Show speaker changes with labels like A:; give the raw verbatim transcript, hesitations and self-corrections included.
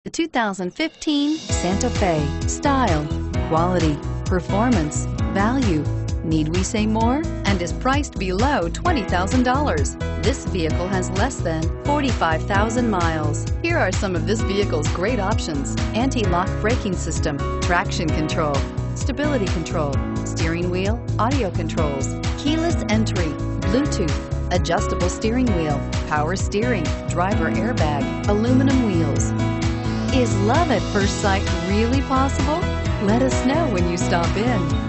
A: The two thousand fifteen Santa Fe. Style, quality, performance, value. Need we say more? And is priced below twenty thousand dollars. This vehicle has less than forty-five thousand miles. Here are some of this vehicle's great options: anti-lock braking system, traction control, stability control, steering wheel audio controls, keyless entry, Bluetooth, adjustable steering wheel, power steering, driver airbag, aluminum wheels. Is love at first sight really possible? Let us know when you stop in.